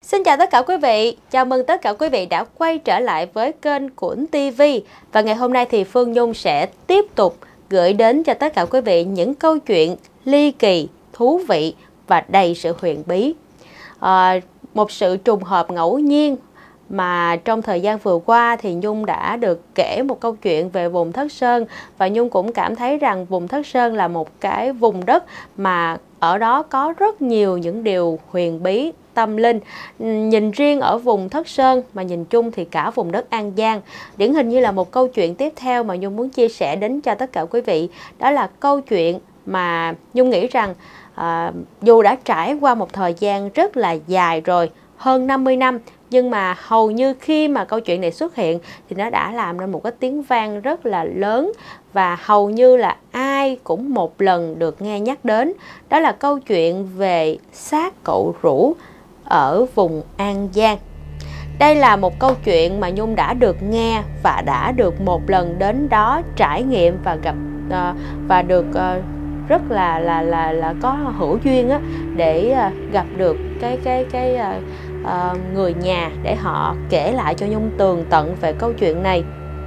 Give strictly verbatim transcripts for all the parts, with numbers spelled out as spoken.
Xin chào tất cả quý vị, chào mừng tất cả quý vị đã quay trở lại với kênh Cuổn ti vi. Và ngày hôm nay thì Phương Nhung sẽ tiếp tục gửi đến cho tất cả quý vị những câu chuyện ly kỳ, thú vị và đầy sự huyền bí. À, một sự trùng hợp ngẫu nhiên mà trong thời gian vừa qua thì Nhung đã được kể một câu chuyện về vùng Thất Sơn. Và Nhung cũng cảm thấy rằng vùng Thất Sơn là một cái vùng đất mà ở đó có rất nhiều những điều huyền bí, tâm linh. Nhìn riêng ở vùng Thất Sơn mà nhìn chung thì cả vùng đất An Giang. Điển hình như là một câu chuyện tiếp theo mà Nhung muốn chia sẻ đến cho tất cả quý vị. Đó là câu chuyện mà Nhung nghĩ rằng à, dù đã trải qua một thời gian rất là dài rồi, hơn năm mươi năm, nhưng mà hầu như khi mà câu chuyện này xuất hiện thì nó đã làm nên một cái tiếng vang rất là lớn. Và hầu như là ai cũng một lần được nghe nhắc đến. Đó là câu chuyện về xác cậu Rũ ở vùng An Giang. Đây là một câu chuyện mà Nhung đã được nghe và đã được một lần đến đó trải nghiệm và gặp uh, và được uh, rất là là là là có hữu duyên á, để uh, gặp được cái cái cái uh, uh, người nhà để họ kể lại cho Nhung tường tận về câu chuyện này.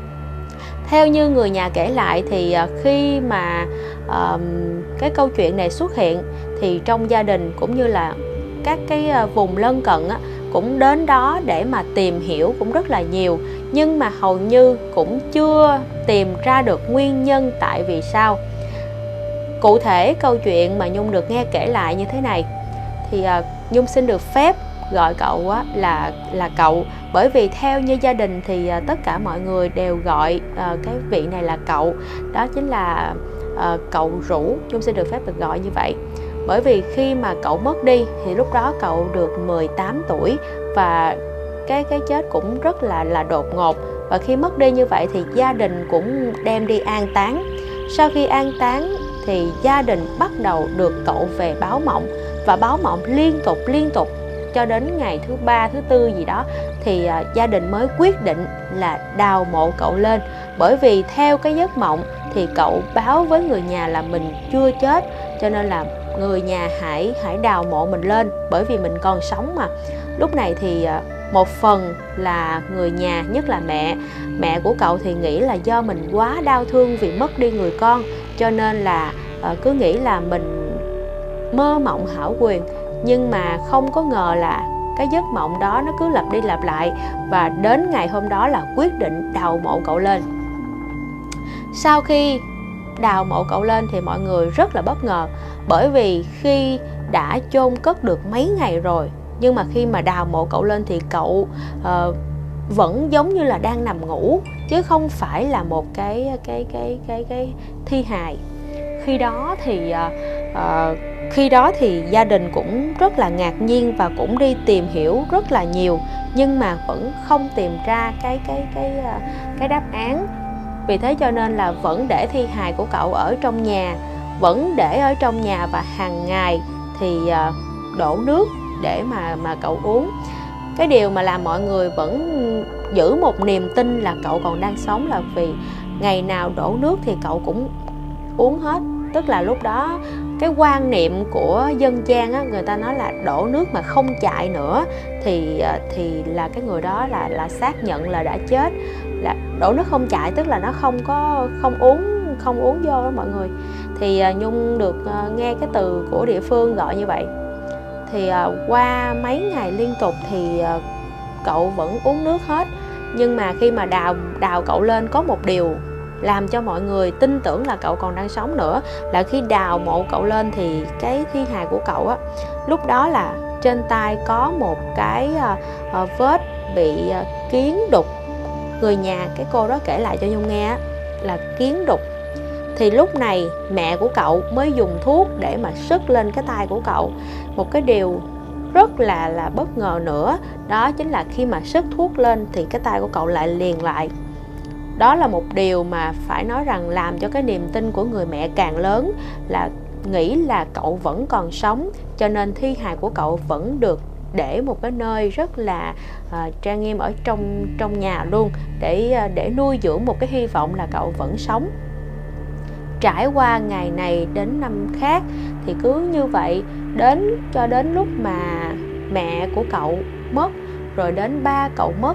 Theo như người nhà kể lại thì uh, khi mà uh, cái câu chuyện này xuất hiện thì trong gia đình cũng như là các cái vùng lân cận á, cũng đến đó để mà tìm hiểu cũng rất là nhiều. Nhưng mà hầu như cũng chưa tìm ra được nguyên nhân tại vì sao. Cụ thể câu chuyện mà Nhung được nghe kể lại như thế này. Thì uh, Nhung xin được phép gọi cậu á, là là cậu. Bởi vì theo như gia đình thì uh, tất cả mọi người đều gọi uh, cái vị này là cậu. Đó chính là uh, cậu Rũ. Nhung xin được phép được gọi như vậy. Bởi vì khi mà cậu mất đi thì lúc đó cậu được mười tám tuổi. Và cái cái chết cũng rất là là đột ngột. Và khi mất đi như vậy thì gia đình cũng đem đi an táng. Sau khi an táng thì gia đình bắt đầu được cậu về báo mộng. Và báo mộng liên tục liên tục cho đến ngày thứ ba, thứ tư gì đó. Thì uh, gia đình mới quyết định là đào mộ cậu lên. Bởi vì theo cái giấc mộng thì cậu báo với người nhà là mình chưa chết, cho nên là người nhà hãy hãy đào mộ mình lên, bởi vì mình còn sống mà. Lúc này thì một phần là người nhà, nhất là mẹ mẹ của cậu thì nghĩ là do mình quá đau thương vì mất đi người con, cho nên là cứ nghĩ là mình mơ mộng hão quyền. Nhưng mà không có ngờ là cái giấc mộng đó nó cứ lặp đi lặp lại. Và đến ngày hôm đó là quyết định đào mộ cậu lên. Sau khi đào mộ cậu lên thì mọi người rất là bất ngờ. Bởi vì khi đã chôn cất được mấy ngày rồi, nhưng mà khi mà đào mộ cậu lên thì cậu uh, vẫn giống như là đang nằm ngủ, chứ không phải là một cái cái cái cái cái thi hài. Khi đó thì uh, uh, khi đó thì gia đình cũng rất là ngạc nhiên và cũng đi tìm hiểu rất là nhiều, nhưng mà vẫn không tìm ra cái cái cái uh, cái đáp án. Vì thế cho nên là vẫn để thi hài của cậu ở trong nhà, vẫn để ở trong nhà và hàng ngày thì uh, đổ nước để mà mà cậu uống. Cái điều mà làm mọi người vẫn giữ một niềm tin là cậu còn đang sống là vì ngày nào đổ nước thì cậu cũng uống hết. Tức là lúc đó cái quan niệm của dân gian á, người ta nói là đổ nước mà không chạy nữa thì thì là cái người đó là là xác nhận là đã chết. Là đổ nước không chạy tức là nó không có không uống không uống vô đó mọi người. Thì Nhung được nghe cái từ của địa phương gọi như vậy. Thì qua mấy ngày liên tục thì cậu vẫn uống nước hết. Nhưng mà khi mà đào đào cậu lên có một điều làm cho mọi người tin tưởng là cậu còn đang sống nữa, là khi đào mộ cậu lên thì cái thi hài của cậu á, lúc đó là trên tay có một cái uh, vết bị uh, kiến đục. Người nhà cái cô đó kể lại cho Nhung nghe á, là kiến đục. Thì lúc này mẹ của cậu mới dùng thuốc để mà sức lên cái tay của cậu. Một cái điều rất là là bất ngờ nữa, đó chính là khi mà sức thuốc lên thì cái tay của cậu lại liền lại. Đó là một điều mà phải nói rằng làm cho cái niềm tin của người mẹ càng lớn, là nghĩ là cậu vẫn còn sống, cho nên thi hài của cậu vẫn được để một cái nơi rất là uh, trang nghiêm ở trong trong nhà luôn, để uh, để nuôi dưỡng một cái hy vọng là cậu vẫn sống. Trải qua ngày này đến năm khác thì cứ như vậy đến cho đến lúc mà mẹ của cậu mất, rồi đến ba cậu mất,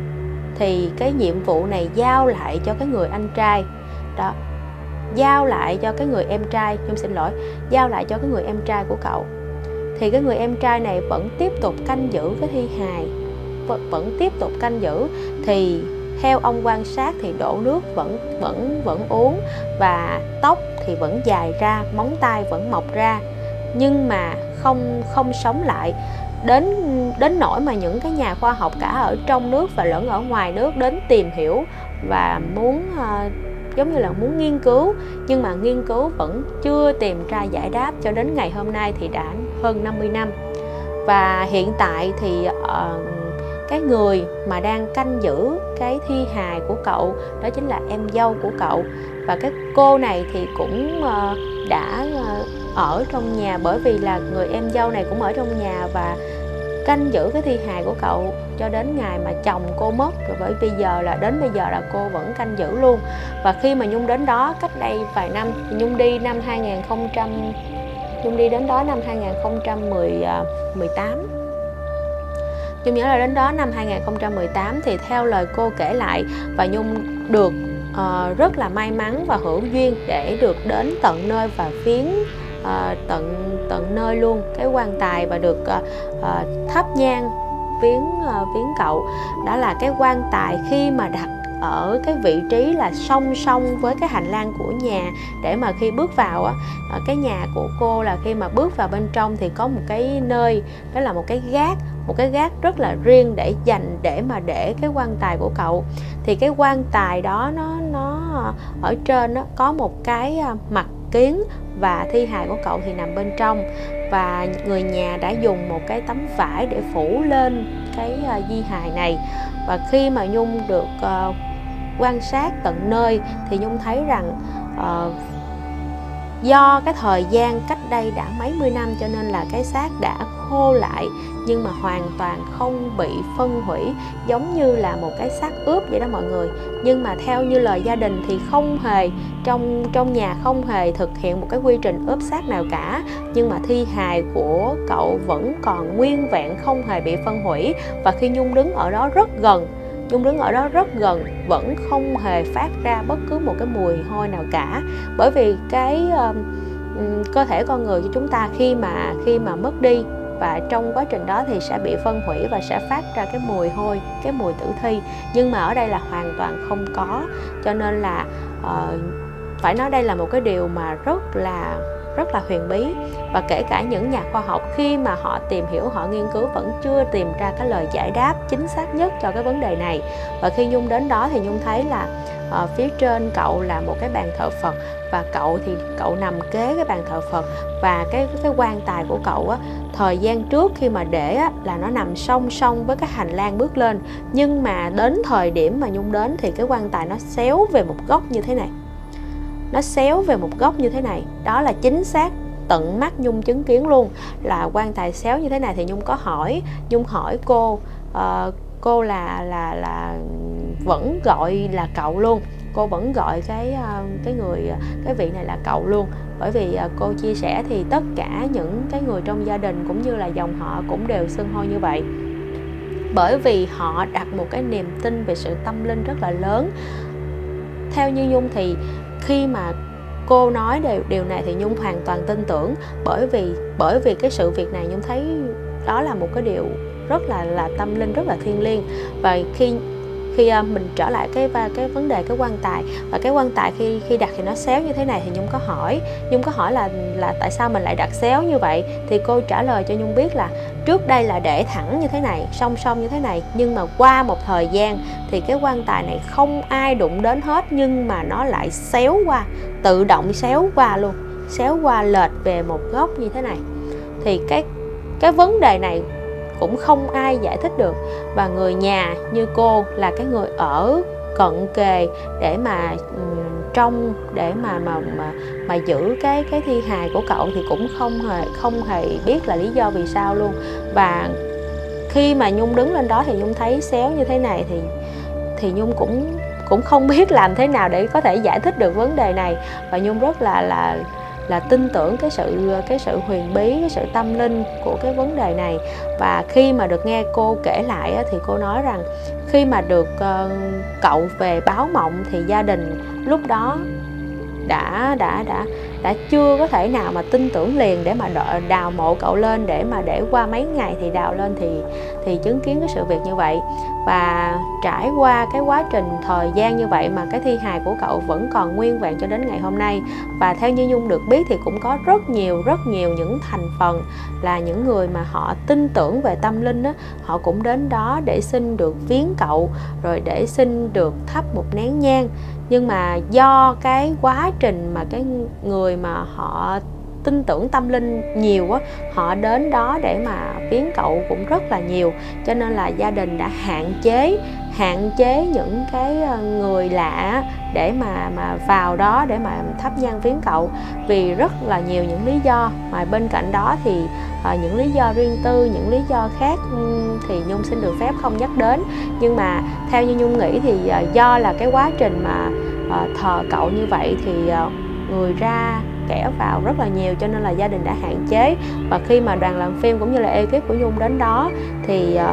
thì cái nhiệm vụ này giao lại cho cái người anh trai đó, giao lại cho cái người em trai, Nhung xin lỗi, giao lại cho cái người em trai của cậu. Thì cái người em trai này vẫn tiếp tục canh giữ cái thi hài, vẫn tiếp tục canh giữ. Thì theo ông quan sát thì đổ nước vẫn vẫn vẫn uống, và tóc thì vẫn dài ra, móng tay vẫn mọc ra, nhưng mà không không sống lại. Đến đến nỗi mà những cái nhà khoa học cả ở trong nước và lẫn ở ngoài nước đến tìm hiểu và muốn uh, giống như là muốn nghiên cứu, nhưng mà nghiên cứu vẫn chưa tìm ra giải đáp. Cho đến ngày hôm nay thì đã hơn năm mươi năm. Và hiện tại thì uh, cái người mà đang canh giữ cái thi hài của cậu đó chính là em dâu của cậu. Và cái cô này thì cũng uh, đã uh, ở trong nhà, bởi vì là người em dâu này cũng ở trong nhà và canh giữ cái thi hài của cậu cho đến ngày mà chồng cô mất. Rồi bởi bây giờ là đến bây giờ là cô vẫn canh giữ luôn. Và khi mà Nhung đến đó cách đây vài năm, Nhung đi năm hai nghìn không trăm Nhung đi đến đó năm hai nghìn không trăm mười tám. Nhung nhớ là đến đó năm hai nghìn không trăm mười tám thì theo lời cô kể lại, và Nhung được uh, rất là may mắn và hữu duyên để được đến tận nơi và viếng uh, tận tận nơi luôn cái quan tài và được uh, uh, thắp nhang viếng uh, viếng cậu. Đó là cái quan tài khi mà đặt ở cái vị trí là song song với cái hành lang của nhà, để mà khi bước vào á, cái nhà của cô là khi mà bước vào bên trong thì có một cái nơi, đó là một cái gác, một cái gác rất là riêng để dành để mà để cái quan tài của cậu. Thì cái quan tài đó nó nó ở trên nó có một cái mặt kiến và thi hài của cậu thì nằm bên trong, và người nhà đã dùng một cái tấm vải để phủ lên cái uh, di hài này. Và khi mà Nhung được uh, quan sát tận nơi thì Nhung thấy rằng uh, do cái thời gian cách đây đã mấy mươi năm cho nên là cái xác đã khô lại, nhưng mà hoàn toàn không bị phân hủy, giống như là một cái xác ướp vậy đó mọi người. Nhưng mà theo như lời gia đình thì không hề, trong trong nhà không hề thực hiện một cái quy trình ướp xác nào cả, nhưng mà thi hài của cậu vẫn còn nguyên vẹn, không hề bị phân hủy. Và khi Nhung đứng ở đó rất gần, Nhung đứng ở đó rất gần vẫn không hề phát ra bất cứ một cái mùi hôi nào cả. Bởi vì cái uh, cơ thể con người của chúng ta khi mà khi mà mất đi, và trong quá trình đó thì sẽ bị phân hủy và sẽ phát ra cái mùi hôi, cái mùi tử thi. Nhưng mà ở đây là hoàn toàn không có, cho nên là uh, phải nói đây là một cái điều mà rất là rất là huyền bí. Và kể cả những nhà khoa học khi mà họ tìm hiểu, họ nghiên cứu vẫn chưa tìm ra cái lời giải đáp chính xác nhất cho cái vấn đề này. Và khi Nhung đến đó thì Nhung thấy là uh, phía trên cậu là một cái bàn thờ Phật, và cậu thì cậu nằm kế cái bàn thờ Phật. Và cái cái quan tài của cậu á, thời gian trước khi mà để á, là nó nằm song song với cái hành lang bước lên. Nhưng mà đến thời điểm mà Nhung đến thì cái quan tài nó xéo về một góc như thế này. Nó xéo về một góc như thế này. Đó là chính xác, tận mắt Nhung chứng kiến luôn là quan tài xéo như thế này. Thì Nhung có hỏi, Nhung hỏi cô, uh, cô là là là vẫn gọi là cậu luôn. Cô vẫn gọi cái uh, cái người cái vị này là cậu luôn. Bởi vì uh, cô chia sẻ thì tất cả những cái người trong gia đình cũng như là dòng họ cũng đều xưng hô như vậy. Bởi vì họ đặt một cái niềm tin về sự tâm linh rất là lớn. Theo như Nhung thì khi mà cô nói điều, điều này thì Nhung hoàn toàn tin tưởng, bởi vì bởi vì cái sự việc này Nhung thấy đó là một cái điều rất là là tâm linh, rất là thiêng liêng. Và khi khi mình trở lại cái cái vấn đề cái quan tài, và cái quan tài khi khi đặt thì nó xéo như thế này, thì Nhung có hỏi Nhung có hỏi là là tại sao mình lại đặt xéo như vậy. Thì cô trả lời cho Nhung biết là trước đây là để thẳng như thế này, song song như thế này, nhưng mà qua một thời gian thì cái quan tài này không ai đụng đến hết, nhưng mà nó lại xéo qua, tự động xéo qua luôn, xéo qua lệch về một góc như thế này. Thì cái cái vấn đề này cũng không ai giải thích được. Và người nhà như cô là cái người ở cận kề để mà um, trông để mà mà mà mà giữ cái cái thi hài của cậu thì cũng không hề không hề biết là lý do vì sao luôn. Và khi mà Nhung đứng lên đó thì Nhung thấy xéo như thế này thì thì Nhung cũng cũng không biết làm thế nào để có thể giải thích được vấn đề này. Và Nhung rất là là là tin tưởng cái sự cái sự huyền bí, cái sự tâm linh của cái vấn đề này. Và khi mà được nghe cô kể lại á, thì cô nói rằng khi mà được uh, cậu về báo mộng thì gia đình lúc đó đã đã đã đã chưa có thể nào mà tin tưởng liền để mà đào mộ cậu lên, để mà để qua mấy ngày thì đào lên thì thì chứng kiến cái sự việc như vậy. Và trải qua cái quá trình thời gian như vậy mà cái thi hài của cậu vẫn còn nguyên vẹn cho đến ngày hôm nay. Và theo như Nhung được biết thì cũng có rất nhiều rất nhiều những thành phần là những người mà họ tin tưởng về tâm linh đó, họ cũng đến đó để xin được viếng cậu, rồi để xin được thắp một nén nhang. Nhưng mà do cái quá trình mà cái người mà họ tin tưởng tâm linh nhiều á, họ đến đó để mà viếng cậu cũng rất là nhiều, cho nên là gia đình đã hạn chế hạn chế những cái người lạ để mà mà vào đó để mà thắp nhang viếng cậu, vì rất là nhiều những lý do. Mà bên cạnh đó thì à, những lý do riêng tư, những lý do khác thì Nhung xin được phép không nhắc đến. Nhưng mà theo như Nhung nghĩ thì à, do là cái quá trình mà à, thờ cậu như vậy thì à, người ra kẻ vào rất là nhiều, cho nên là gia đình đã hạn chế. Và khi mà đoàn làm phim cũng như là ekip của Nhung đến đó thì uh,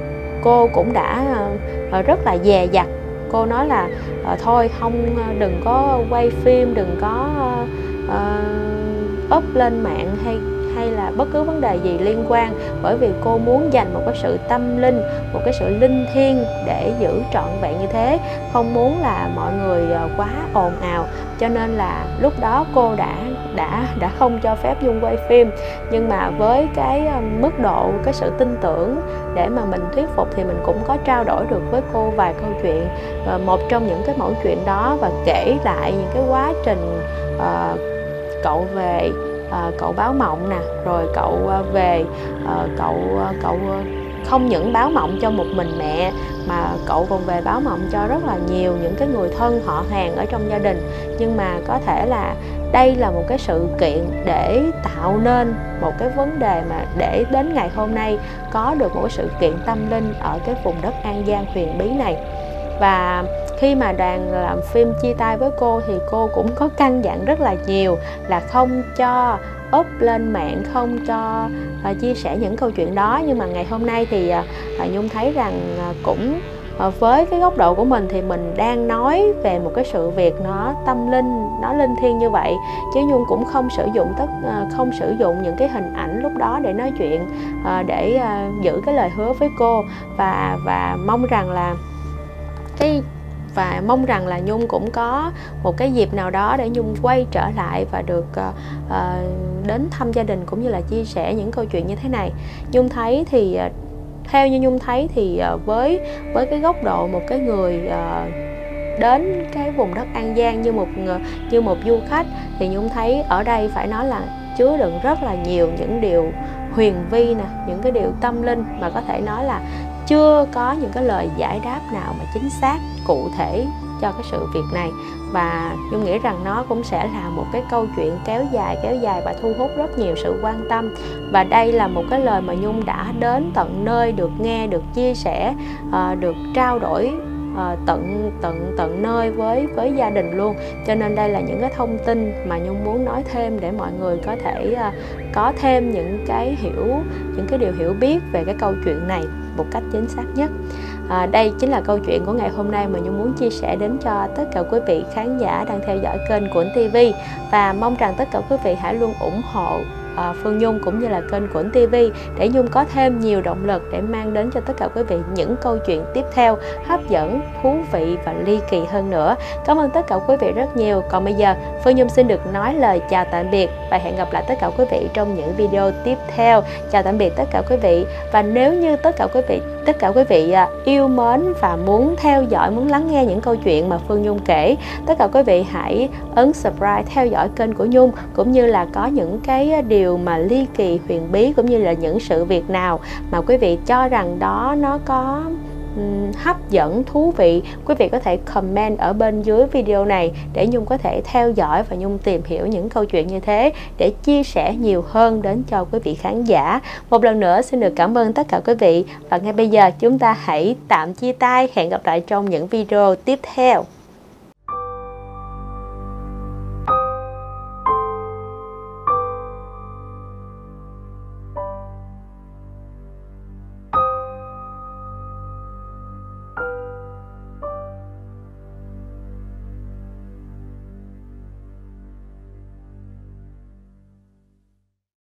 cô cũng đã uh, rất là dè dặt. Cô nói là uh, thôi không, đừng có quay phim, đừng có uh, uh, up lên mạng hay hay là bất cứ vấn đề gì liên quan, bởi vì cô muốn dành một cái sự tâm linh, một cái sự linh thiêng để giữ trọn vẹn như thế, không muốn là mọi người quá ồn ào. Cho nên là lúc đó cô đã đã đã không cho phép Nhung quay phim. Nhưng mà với cái mức độ, cái sự tin tưởng để mà mình thuyết phục thì mình cũng có trao đổi được với cô vài câu chuyện. Và một trong những cái mẫu chuyện đó và kể lại những cái quá trình uh, cậu về, À, cậu báo mộng nè, rồi cậu uh, về uh, cậu uh, cậu uh, không những báo mộng cho một mình mẹ mà cậu còn về báo mộng cho rất là nhiều những cái người thân họ hàng ở trong gia đình. Nhưng mà có thể là đây là một cái sự kiện để tạo nên một cái vấn đề mà để đến ngày hôm nay có được một cái sự kiện tâm linh ở cái vùng đất An Giang huyền bí này. Và khi mà đoàn làm phim chia tay với cô thì cô cũng có căn dặn rất là nhiều là không cho up lên mạng, không cho uh, chia sẻ những câu chuyện đó. Nhưng mà ngày hôm nay thì uh, Nhung thấy rằng uh, cũng uh, với cái góc độ của mình thì mình đang nói về một cái sự việc nó tâm linh, nó linh thiêng như vậy, chứ Nhung cũng không sử dụng tất uh, không sử dụng những cái hình ảnh lúc đó để nói chuyện, uh, để uh, giữ cái lời hứa với cô. và và mong rằng là cái và mong rằng là Nhung cũng có một cái dịp nào đó để Nhung quay trở lại và được uh, uh, đến thăm gia đình cũng như là chia sẻ những câu chuyện như thế này. Nhung thấy thì uh, theo như Nhung thấy thì uh, với với cái góc độ một cái người uh, đến cái vùng đất An Giang như một như một du khách thì Nhung thấy ở đây phải nói là chứa đựng rất là nhiều những điều huyền vi nè, những cái điều tâm linh, mà có thể nói là chưa có những cái lời giải đáp nào mà chính xác cụ thể cho cái sự việc này. Và Nhung nghĩ rằng nó cũng sẽ là một cái câu chuyện kéo dài kéo dài và thu hút rất nhiều sự quan tâm. Và đây là một cái lời mà Nhung đã đến tận nơi, được nghe, được chia sẻ, uh, được trao đổi uh, tận tận tận nơi với với gia đình luôn. Cho nên đây là những cái thông tin mà Nhung muốn nói thêm để mọi người có thể uh, có thêm những cái hiểu những cái điều hiểu biết về cái câu chuyện này một cách chính xác nhất. À, đây chính là câu chuyện của ngày hôm nay mà Nhung muốn chia sẻ đến cho tất cả quý vị khán giả đang theo dõi kênh Quỳnh ti vi, và mong rằng tất cả quý vị hãy luôn ủng hộ uh, Phương Nhung cũng như là kênh Quỳnh ti vi để Nhung có thêm nhiều động lực để mang đến cho tất cả quý vị những câu chuyện tiếp theo hấp dẫn, thú vị và ly kỳ hơn nữa. Cảm ơn tất cả quý vị rất nhiều. Còn bây giờ Phương Nhung xin được nói lời chào tạm biệt và hẹn gặp lại tất cả quý vị trong những video tiếp theo. Chào tạm biệt tất cả quý vị. Và nếu như tất cả quý vị tất cả quý vị yêu mến và muốn theo dõi, muốn lắng nghe những câu chuyện mà Phương Nhung kể, tất cả quý vị hãy ấn subscribe theo dõi kênh của Nhung, cũng như là có những cái điều mà ly kỳ huyền bí cũng như là những sự việc nào mà quý vị cho rằng đó nó có um, hấp dẫn, thú vị, quý vị có thể comment ở bên dưới video này để Nhung có thể theo dõi và Nhung tìm hiểu những câu chuyện như thế để chia sẻ nhiều hơn đến cho quý vị khán giả. Một lần nữa xin được cảm ơn tất cả quý vị, và ngay bây giờ chúng ta hãy tạm chia tay, hẹn gặp lại trong những video tiếp theo.